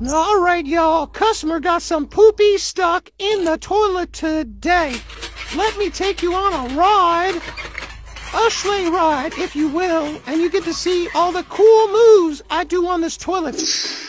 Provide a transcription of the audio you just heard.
Alright, y'all, customer got some poopy stuck in the toilet today. Let me take you on a ride. A sleigh ride, if you will, and you get to see all the cool moves I do on this toilet.